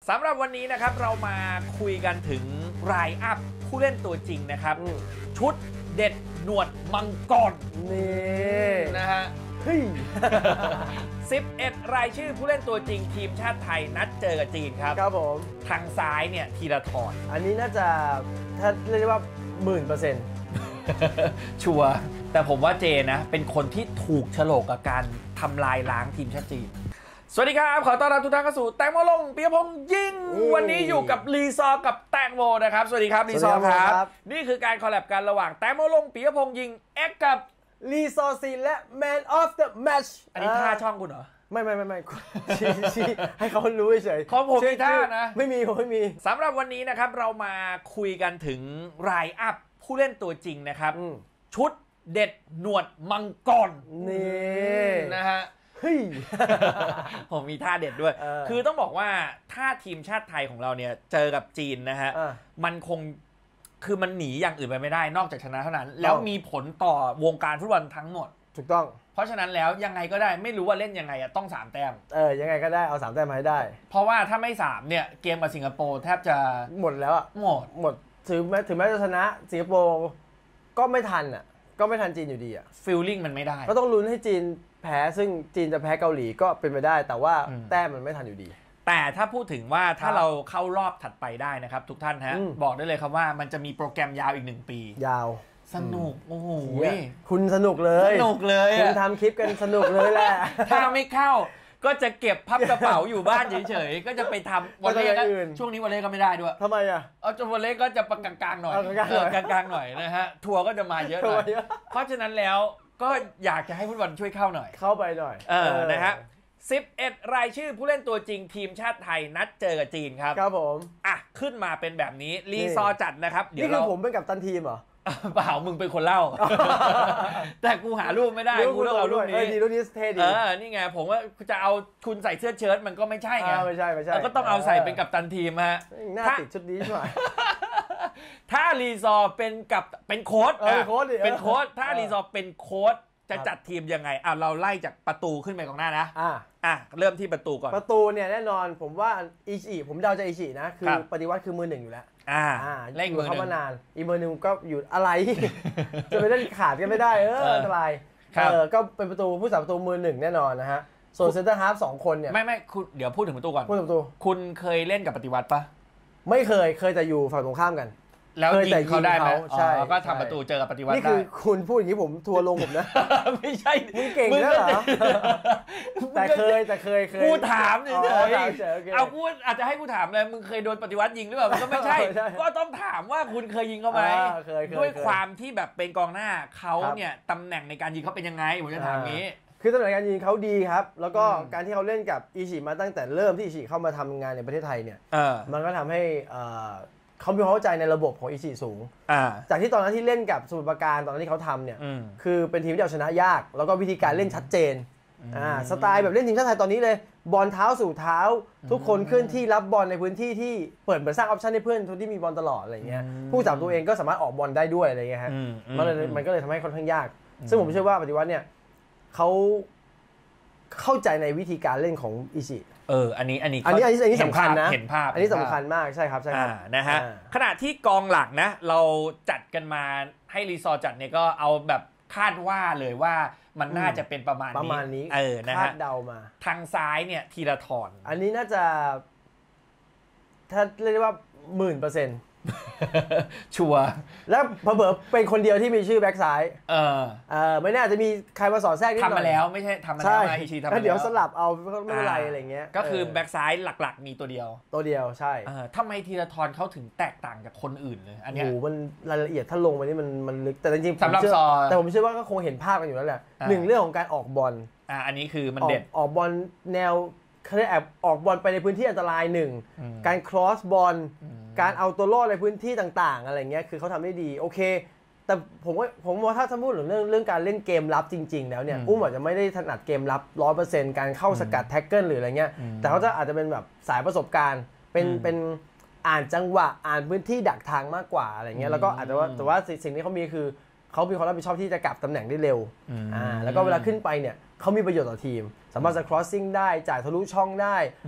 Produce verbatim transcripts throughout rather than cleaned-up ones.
สำหรับวันนี้นะครับเรามาคุยกันถึงไลน์อัพผู้เล่นตัวจริงนะครับชุดเด็ดหนวดมังกรนี่นะฮะเฮ้ยสิบเอ็ดรายชื่อผู้เล่นตัวจริงทีมชาติไทยนัดเจอกับจีนครับครับผมทางซ้ายเนี่ยธีรทรอันนี้น่าจะถ้าเรียกได้ว่าหมื่นเปอร์เซ็นต์ชัวร์แต่ผมว่าเจนะเป็นคนที่ถูกโฉลกกับการทำลายล้างทีมชาติจีนสวัสดีครับขอต้อนรับทุกท่านเข้าสู่แตงโมลงปิยพงษ์ยิ่งวันนี้อยู่กับลีซอกับแตงโมนะครับสวัสดีครับลีซอครับนี่คือการคอลแลบกันระหว่างแตงโมลงปิยพงษ์ยิ่งเอ็กกับลีซอซีและ Man of the Match อันนี้ท่าช่องคุณเหรอไม่ไม่ไม่ไม่ชี้ชี้ให้เขารู้เฉยของผมมีท่านะไม่มีผมไม่มีสำหรับวันนี้นะครับเรามาคุยกันถึงไลน์อัพผู้เล่นตัวจริงนะครับชุดเด็ดหนวดมังกรนี่นะฮะเฮ้ยผมมีท่าเด็ดด้วยคือต้องบอกว่าถ้าทีมชาติไทยของเราเนี่ยเจอกับจีนนะฮะมันคงคือมันหนีอย่างอื่นไปไม่ได้นอกจากชนะเท่านั้นแล้วมีผลต่อวงการฟุตบอลทั้งหมดถูกต้องเพราะฉะนั้นแล้วยังไงก็ได้ไม่รู้ว่าเล่นยังไงอะต้องสามแต้มเออยังไงก็ได้เอาสามแต้มมาให้ได้เพราะว่าถ้าไม่สามเนี่ยเกมกับสิงคโปร์แทบจะหมดแล้วอะหมดหมดถึงแม้ถึงแม้จะชนะสิงคโปร์ก็ไม่ทันอะก็ไม่ทันจีนอยู่ดีอะฟีลลิ่งมันไม่ได้ก็ต้องลุ้นให้จีนแพ้ซึ่งจีนจะแพ้เกาหลีก็เป็นไปได้แต่ว่าแต้มมันไม่ทันอยู่ดีแต่ถ้าพูดถึงว่าถ้าเราเข้ารอบถัดไปได้นะครับทุกท่านฮะบอกได้เลยครับว่ามันจะมีโปรแกรมยาวอีกหนึ่งปียาวสนุกโอ้โหคุณสนุกเลยสนุกเลยคุณทำคลิปกันสนุกเลยแหละถ้าไม่เข้าก็จะเก็บพับกระเป๋าอยู่บ้านเฉยๆก็จะไปทำวอลเลย์ก็ช่วงนี้วอลเลย์ก็ไม่ได้ด้วยทำไมอ่ะเอาจนวอลเลย์ก็จะกลางๆหน่อยเออกลางๆหน่อยนะฮะทัวร์ก็จะมาเยอะหน่อยเพราะฉะนั้นแล้วก็อยากจะให้ฟุตบอลช่วยเข้าหน่อยเข้าไปหน่อยเออนะฮะสิบเอ็ดรายชื่อผู้เล่นตัวจริงทีมชาติไทยนัดเจอกับจีนครับครับผมอ่ะขึ้นมาเป็นแบบนี้ลีซอจัดนะครับเดี๋ยวนี่คือผมเป็นกัปตันทีมเหรอเปล่ามึงเป็นคนเล่าแต่กูหารูปไม่ได้กูต้องเอารูปนี้ดีรูปนี้เท่ดีเออนี่ไงผมว่าจะเอาคุณใส่เสื้อเชิ้ตมันก็ไม่ใช่ไงไม่ใช่ไม่ใช่ก็ต้องเอาใส่เป็นกัปตันทีมฮะหน้าติดชุดนี้ใช่ไหมถ้าลีซอเป็นกับเป็นโค้ชเป็นโค้ชถ้าลีซอเป็นโค้ชจะจัดทีมยังไงอ่ะเราไล่จากประตูขึ้นไปกองหน้านะอ่ะอ่ะเริ่มที่ประตูก่อนประตูเนี่ยแน่นอนผมว่าอิชิผมเดาจะอิชินะคือปฏิวัติคือมือหนึ่งอยู่แล้วอ่าเล่นมือเขามานานอีมือหนึ่งก็อยู่อะไรจะไปเล่นขาดกันไม่ได้เอออันตรายเออก็เป็นประตูผู้สาประตูมือหนึ่งแน่นอนนะฮะส่วนเซนเตอร์ฮาล์ฟสองคนเนี่ยไม่ไม่คุณเดี๋ยวพูดถึงประตูก่อนพูดถึงประตูคุณเคยเล่นกับปฏิวัติปะไม่เคยเคยแต่อยู่ฝั่งตรงข้ามกันแล้วยิงเขาได้ไหมใช่ก็ทำประตูเจอกับปฏิวัติได้นี่คือคุณพูดอย่างนี้ผมทัวลงผมนะไม่ใช่มึงเก่งนะเหรอแต่เคยแต่เคยเคยกูถามเฉยๆเอากูอาจจะให้กูถามเลยมึงเคยโดนปฏิวัติยิงหรือเปล่ามันก็ไม่ใช่ก็ต้องถามว่าคุณเคยยิงเขาไหมด้วยความที่แบบเป็นกองหน้าเขาเนี่ยตำแหน่งในการยิงเขาเป็นยังไงผมจะถามนี้คือตำแหน่งการยิงเขาดีครับแล้วก็การที่เขาเล่นกับอิชิมาตั้งแต่เริ่มที่อิชิเข้ามาทำงานในประเทศไทยเนี่ยมันก็ทำให้เขามีความเข้าใจในระบบของอิชิสูงจากที่ตอนนั้นที่เล่นกับสมุทรปราการตอนนั้นที่เขาทำเนี่ยคือเป็นทีมที่เอาชนะยากแล้วก็วิธีการเล่นชัดเจนสไตล์แบบเล่นทีมชาติไทยตอนนี้เลยบอลเท้าสู่เท้าทุกคนเคลื่อนที่รับบอลในพื้นที่ที่เปิดเหมือนสร้างออปชั่นให้เพื่อนทุกที่มีบอลตลอดอะไรเงี้ยผู้จับตัวเองก็สามารถออกบอลได้ด้วยอะไรเงี้ยฮะมันเลยมันก็เลยทำให้ค่อนข้างยากซึ่งผมเชื่อว่าปฏิวัติเนี่ยเขาเข้าใจในวิธีการเล่นของอิชิเอออันนี้อันนี้อันนี้อันนี้อันนี้สำคัญนะเห็นภาพอันนี้สำคัญมากใช่ครับใช่ครับนะฮะขณะที่กองหลักนะเราจัดกันมาให้รีซอร์จัดเนี่ยก็เอาแบบคาดว่าเลยว่ามันน่าจะเป็นประมาณนี้ประมาณนี้เออนะฮะคาดเดามาทางซ้ายเนี่ยธีรทรอันนี้น่าจะถ้าเรียกว่าหมื่นเปอร์เซ็นต์ชัวร์แล้วเผลอเป็นคนเดียวที่มีชื่อแบ็คซ้ายเออเออไม่น่าจะมีใครมาสอนแทรกนิดหน่อยทำมาแล้วไม่ใช่ทำมาแล้วมาอิชิทำมาแล้วเดี๋ยวสลับเอาไม่เป็นไรอะไรเงี้ยก็คือแบ็คซ้ายหลักๆมีตัวเดียวตัวเดียวใช่ทำไมธีรทรเขาถึงแตกต่างจากคนอื่นเลยอันนี้โอ้โหมันรายละเอียดถ้าลงไปนี่มันมันลึกแต่จริงๆสำหรับซอแต่ผมเชื่อว่าก็คงเห็นภาพกันอยู่แล้วแหละหนึ่งเรื่องของการออกบอลอ่าอันนี้คือมันเด็ดออกบอลแนวเขาเรียกแอบออกบอลไปในพื้นที่อันตรายหนึ่งการ cross บอลการเอาตัวรอดในพื้นที่ต่างๆอะไรเงี้ยคือเขาทำได้ดีโอเคแต่ผมว่าผมว่าถ้าพูดถึงเรื่องเรื่องการเล่นเกมรับจริงๆแล้วเนี่ยอุ้มอาจจะไม่ได้ถนัดเกมรับ ร้อยเปอร์เซ็นต์ การเข้าสกัดแท็กเกิลหรืออะไรเงี้ยแต่เขาจะอาจจะเป็นแบบสายประสบการณ์เป็นเป็นอ่านจังหวะอ่านพื้นที่ดักทางมากกว่าอะไรเงี้ยแล้วก็อาจจะว่าแต่ว่าสิ่งที่เขามีคือเขามีความรับผิดชอบที่จะกลับตำแหน่งได้เร็วอ่าแล้วก็เวลาขึ้นไปเนี่ยเขามีประโยชน์ต่อทีมสามารถจะ crossing ได้จ่ายทะลุช่องได้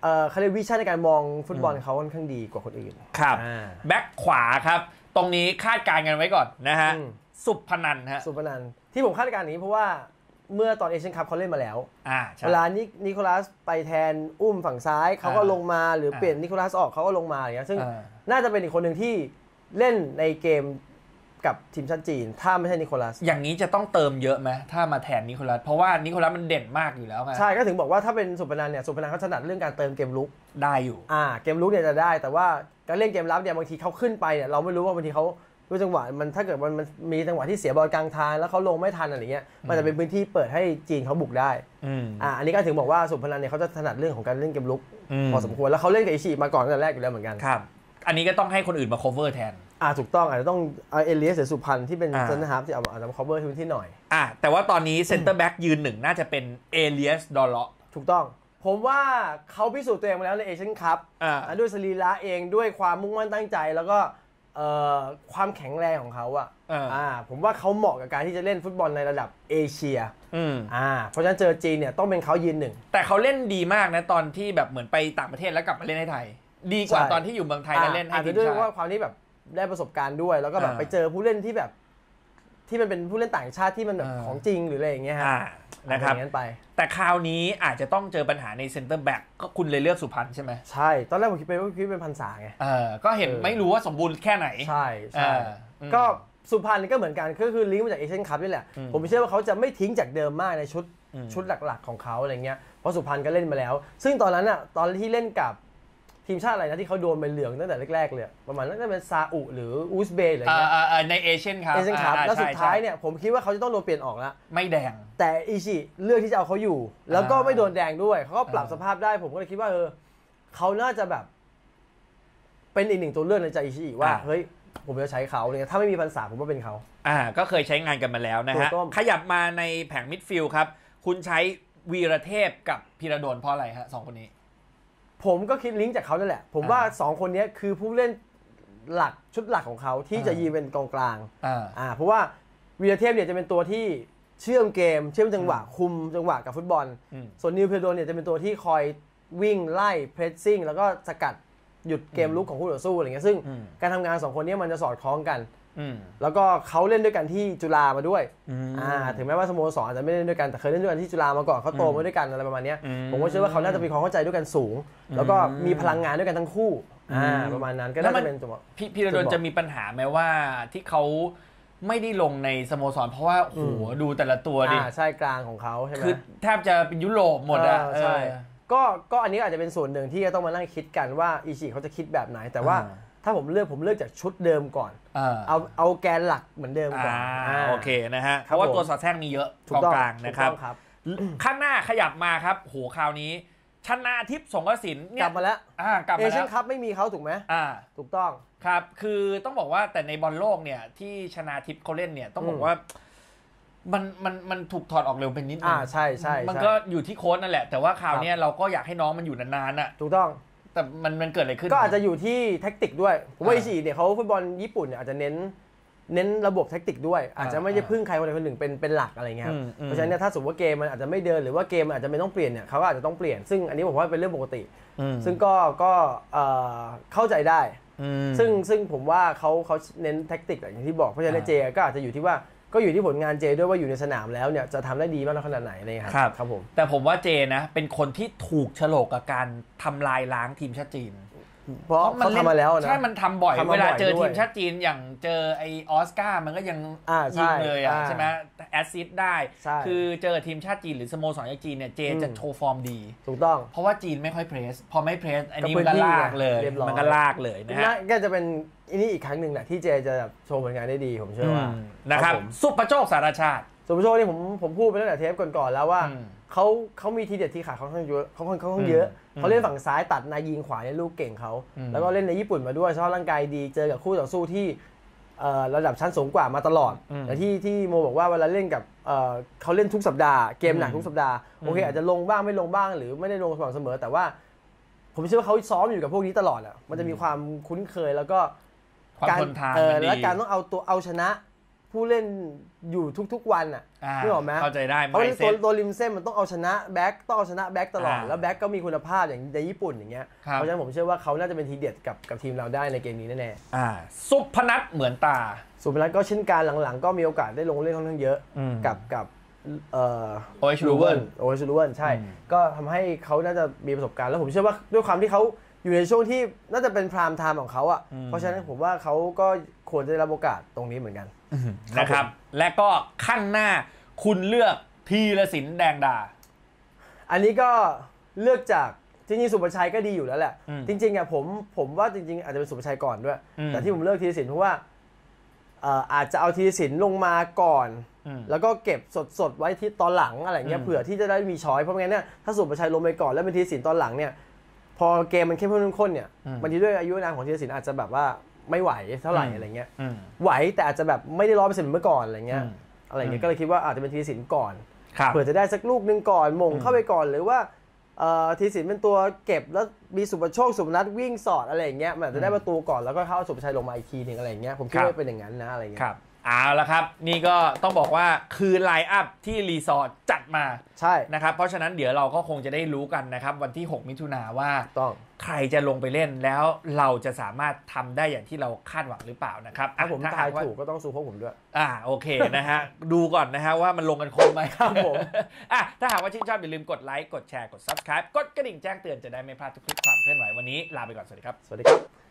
เอ่อเขาเรียกวิชั่นในการมองฟุตบอลเขาค่อนข้างดีกว่าคนอื่นครับแบ็คขวาครับตรงนี้คาดการณ์กันไว้ก่อนนะฮะสุพนันฮะสุพนันที่ผมคาดการณ์นี้เพราะว่าเมื่อตอนเอเชียนคัพเขาเล่นมาแล้วเวลานิโคลัสไปแทนอุ้มฝั่งซ้ายเขาก็ลงมาหรือเปลี่ยนนิโคลัสออกเขาก็ลงมาอย่างเงี้ยซึ่งน่าจะเป็นอีกคนหนึ่งที่เล่นในเกมกับทีมชาติจีนถ้าไม่ใช่นิโคลัสอย่างนี้จะต้องเติมเยอะไหมถ้ามาแทนนิโคลัสเพราะว่านิโคลัสมันเด่นมากอยู่แล้วไงใช่ก็ถึงบอกว่าถ้าเป็นสุพนันเนี่ยสุพนันเขาถนัดเรื่องการเติมเกมลุกได้อยู่อ่าเกมลุกเนี่ยจะได้แต่ว่าการเล่นเกมรับเนี่ยบางทีเขาขึ้นไปเนี่ยเราไม่รู้ว่าบางทีเขาด้วยจังหวะมันถ้าเกิดมันมันมีจังหวะที่เสียบอลกลางทางแล้วเขาลงไม่ทันอะไรเงี้ยมันจะเป็นพื้นที่เปิดให้จีนเขาบุกได้อ่าอันนี้ก็ถึงบอกว่าสุพนันเนี่ยเขาจะถนัดเรื่องของการเล่นเกมลุกพอสมควรแล้วเขาเล่นกับอิชิมาก่อนตั้งแต่แรกอยู่แล้วเหมือนกันครับอันนี้ก็ต้องให้คนอื่นมา cover แทนอ่าถูกต้องอาจจะต้องเอาเอเลียสเสือสุพรรณที่เป็นเซนเตอร์ฮาล์ฟที่เอาอาจจะมา cover พื้นที่หน่อยอ่าแต่ว่าตอนนี้เซนเตอร์แบ็กยืนหนึ่งน่าจะเป็นเอเลียสดอลเลาะถูกต้องผมว่าเขาพิสูจน์ตัวเองมาแล้วในเอเชียนคัพด้วยสรีระเองด้วยความมุ่งมั่นตั้งใจแล้วก็ความแข็งแรงของเขาอ่ะอ่าผมว่าเขาเหมาะกับการที่จะเล่นฟุตบอลในระดับเอเชียอ่าเพราะฉะนั้นเจอจีนเนี่ยต้องเป็นเขายืนหนึ่งแต่เขาเล่นดีมากนะตอนที่แบบเหมือนไปต่างประเทศแล้วกลับมาเล่นให้ไทยดีกว่าตอนที่อยู่เมืองไทยแล้วเล่นให้ทีมชาติอาจจะด้วยว่าความที่แบบได้ประสบการณ์ด้วยแล้วก็แบบไปเจอผู้เล่นที่แบบที่มันเป็นผู้เล่นต่างชาติที่มันแบบของจริงหรืออะไรอย่างเงี้ยฮะนะครับแต่คราวนี้อาจจะต้องเจอปัญหาในเซ็นเตอร์แบ็กก็คุณเลยเลือกสุพรรณใช่ไหมใช่ตอนแรกผมคิดไปว่าคิดเป็นพันษาไงเออก็เห็นไม่รู้ว่าสมบูรณ์แค่ไหนใช่ใช่ก็สุพรรณก็เหมือนกันก็คือลิงก์มาจากเอเชียนคัพนี่แหละผมเชื่อว่าเขาจะไม่ทิ้งจากเดิมมากในชุดชุดหลักๆของเขาอะไรเงี้ยเพราะสุพรรณก็เล่นมาแล้วซึ่งตอนนั้นอ่ะตอนที่เล่นกับทีมชาติอะไรนะที่เขาโดนใบเหลืองตั้งแต่แรกๆเลยประมาณนั้นจะเป็นซาอุหรืออูซเบย์อะไรเงี้ยในเอเชียนคัพเอเชียนคัพแล้วสุดท้ายเนี่ยผมคิดว่าเขาจะต้องโดนเปลี่ยนออกแล้วไม่แดงแต่อิชิเลือกที่จะเอาเขาอยู่แล้วก็ไม่โดนแดงด้วยเขาก็ปรับสภาพได้ผมก็เลยคิดว่าเออเขาน่าจะแบบเป็นอีกหนึ่งตัวเลือกในใจอิชิว่าเฮ้ยผมจะใช้เขาเนี่ยถ้าไม่มีพันษาผมว่าเป็นเขาอ่าก็เคยใช้งานกันมาแล้วนะฮะขยับมาในแผงมิดฟิลด์ครับคุณใช้วีรเทพกับพีระดลเพราะอะไรฮะสองคนนี้ผมก็คิดลิงก์จากเขานั่นแหละผมว่าสองคนนี้คือผู้เล่นหลักชุดหลักของเขาที่จะยืนเป็นกองกลางอ่าเพราะว่าวีรเทพเนี่ยจะเป็นตัวที่เชื่อมเกมเชื่อมจังหวะคุมจังหวะกับฟุตบอลส่วนนิวเพโดนเนี่ยจะเป็นตัวที่คอยวิ่งไล่เพรสซิ่งแล้วก็สกัดหยุดเกมลุกของคู่ต่อสู้อะไรเงี้ยซึ่งการทำงานสองคนนี้มันจะสอดคล้องกันแล้วก็เขาเล่นด้วยกันที่จุฬามาด้วยอ่าถึงแม้ว่าสโมสรอาจจะไม่เล่นด้วยกันแต่เคยเล่นด้วยกันที่จุฬามาก่อนเขาโตมาด้วยกันอะไรประมาณนี้ผมก็เชื่อว่าเขาน่าจะมีความเข้าใจด้วยกันสูงแล้วก็มีพลังงานด้วยกันทั้งคู่อ่าประมาณนั้นก็น่าจะเป็นตัวพี่พีระดลจะมีปัญหาไหมว่าที่เขาไม่ได้ลงในสโมสรเพราะว่าโอ้โหดูแต่ละตัวดิใช่กลางของเขาใช่ไหมคือแทบจะเป็นยุโรปหมดอ่ะใช่ก็ก็อันนี้อาจจะเป็นส่วนหนึ่งที่จะต้องมานั่งคิดกันว่าอิชิเขาจะคิดแบบไหนแต่ว่าถ้าผมเลือกผมเลือกจากชุดเดิมก่อนเอาเอาแกนหลักเหมือนเดิมก่อนโอเคนะฮะเพราะว่าตัวสอดแทรกมีเยอะกองกลางนะครับข้างหน้าขยับมาครับโหคราวนี้ชนาทิพย์สงกสินกลับมาแล้วเอเชียนคัพไม่มีเขาถูกไหมถูกต้องครับคือต้องบอกว่าแต่ในบอลโลกเนี่ยที่ชนาทิพย์เขาเล่นเนี่ยต้องบอกว่ามันมันมันถูกถอดออกเร็วเป็นนิดนึงอ่าใช่ใช่มันก็อยู่ที่โค้ชนั่นแหละแต่ว่าคราวนี้เราก็อยากให้น้องมันอยู่นานๆอ่ะถูกต้องแต่มันมันเกิดอะไรขึ้นก็อาจจะอยู่ที่แท็กติกด้วยผมว่าอิชิเนี่ยเขาฟุตบอลญี่ปุ่นเนี่ยอาจจะเน้นเน้นระบบแท็กติกด้วยอาจจะไม่ได้พึ่งใครคนใดคนหนึ่งเป็นเป็นหลักอะไรเงี้ยเพราะฉะนั้นเนี่ยถ้าสมมติว่าเกมมันอาจจะไม่เดินหรือว่าเกมอาจจะไม่ต้องเปลี่ยนเนี่ยเขาก็อาจจะต้องเปลี่ยนซึ่งอันนี้ผมว่าเป็นเรื่องปกติซึ่งก็ก็เข้าใจได้ซึ่งซึ่งผมว่าเขาเขาเน้นแท็กติกอย่างที่บอกเพราะฉะนั้นเจก็อาจจะอยู่ที่ว่าก็อยู่ที่ผลงานเจด้วยว่าอยู่ในสนามแล้วเนี่ยจะทำได้ดีมากน้อยขนาดไหนเลยครับครับผมแต่ผมว่าเจนะเป็นคนที่ถูกโฉลกกับการทำลายล้างทีมชาติจีนเพราะเขาทำมาแล้วนะใช่มันทำบ่อยเวลาเจอทีมชาติจีนอย่างเจอไอออสการ์มันก็ยังยิงเลยอ่ะใช่ไหมแอสซิสต์ได้คือเจอทีมชาติจีนหรือสโมสรจีนเนี่ยเจจะโชว์ฟอร์มดีถูกต้องเพราะว่าจีนไม่ค่อยเพรสพอไม่เพรสอันนี้มันก็ลากเลยมันก็ลากเลยนะฮะก็จะเป็นอันนี้อีกครั้งหนึ่งแหละที่เจจะโชว์ผลงานได้ดีผมเชื่อว่านะครับสุภโชคสารชาติสุภโชคนี่ผมผมพูดไปตั้งแต่เทปก่อนๆแล้วว่าเขาเขามีทีเด็ดทีขาเขาค่อนข้างเยอะเขาค่อนข้างเยอะเขาเล่นฝั่งซ้ายตัดนายยิงขวาเนี่ยลูกเก่งเขาแล้วก็เล่นในญี่ปุ่นมาด้วยสภาพร่างกายดีเจอกับคู่ต่อสู้ที่ระดับชั้นสูงกว่ามาตลอดแต่ที่ที่โมบอกว่าเวลาเล่นกับเขาเล่นทุกสัปดาห์เกมหนักทุกสัปดาห์โอเคอาจจะลงบ้างไม่ลงบ้างหรือไม่ได้ลงสม่ำเสมอแต่ว่าผมเชื่อว่าเขาซ้อมอยู่กับพวกนี้ตลอดอ่ะมันจะมีความคุ้นเคยแล้วก็การเออและการต้องเอาตัวเอาชนะผู้เล่นอยู่ทุกๆวันอ่ะนึกออกไหมเข้าใจได้เพราะตัวตัวริมเส้นมันต้องเอาชนะแบ็กต้องเอาชนะแบ็กตลอดแล้วแบ็กก็มีคุณภาพอย่างในญี่ปุ่นอย่างเงี้ยเพราะฉะนั้นผมเชื่อว่าเขาน่าจะเป็นทีเด็ดกับกับทีมเราได้ในเกมนี้แน่ๆอ่าสุพนัทเหมือนตาสุพนัทก็เช่นการหลังๆก็มีโอกาสได้ลงเล่นค่อนข้างเยอะกับกับเอ่อโอเอชลูเวิร์นโอเอชลูเวิร์นใช่ก็ทำให้เขาน่าจะมีประสบการณ์แล้วผมเชื่อว่าด้วยความที่เขาอยู่ในช่วงที่น่าจะเป็นพรามไทม์ของเขาอ่ะเพราะฉะนั้นผมว่าเขาก็ควรจะได้รับโอกาสตรงนี้เหมือนกันนะครับและก็ข้างหน้าคุณเลือกธีรศิลป์แดงดาอันนี้ก็เลือกจากจริงๆสุภชัยก็ดีอยู่แล้วแหละจริงๆอ่ะผมผมว่าจริงๆอาจจะเป็นสุภชัยก่อนด้วยแต่ที่ผมเลือกธีรศิลป์เพราะว่าอาจจะเอาธีรศิลป์ลงมาก่อนแล้วก็เก็บสดๆไว้ที่ตอนหลังอะไรเงี้ยเผื่อที่จะได้มีช้อยเพราะงั้นเนี่ยถ้าสุภชัยลงไปก่อนแล้วเป็นธีรศิลป์ตอนหลังเนี่ยพอเกมมันเข้มข้นเนี่ยบางทีด้วยอายุนามของธีรศิลป์อาจจะแบบว่าไม่ไหวเท่าไหร่อะไรเงี้ยไหวแต่อาจจะแบบไม่ได้ร้อยเปอร์เซ็นต์เมื่อก่อนอะไรเงี้ยอะไรเงี้ยก็เลยคิดว่าอาจจะเป็นธีรศิลป์ก่อนเผื่อจะได้สักลูกนึงก่อนมงเข้าไปก่อนหรือว่าธีรศิลป์เป็นตัวเก็บแล้วมีสุภโชคสุพนัทวิ่งสอดอะไรอย่างเงี้ยมันจะได้ประตูก่อนแล้วก็เข้าสุภชัยลงมาอีกทีนึงอะไรเงี้ยผมคิดว่าเป็นอย่างนั้นนะอะไรเงี้ยเอาละครับนี่ก็ต้องบอกว่าคือไลน์อัพที่รีสอร์ทจัดมาใช่นะครับเพราะฉะนั้นเดี๋ยวเราก็คงจะได้รู้กันนะครับวันที่หกมิถุนายนว่าต้องใครจะลงไปเล่นแล้วเราจะสามารถทำได้อย่างที่เราคาดหวังหรือเปล่านะครับถ้าผมทายถูกก็ต้องสู้พวกผมด้วยอ่าโอเคนะฮะดูก่อนนะฮะว่ามันลงกันครบไหมครับผมอ่ะถ้าหากว่าชื่นชอบอย่าลืมกดไลค์กดแชร์กด ซับสไครบ์ กดกระดิ่งแจ้งเตือนจะได้ไม่พลาดทุกคลิปความเคลื่อนไหววันนี้ลาไปก่อนสวัสดีครับสวัสดีครับ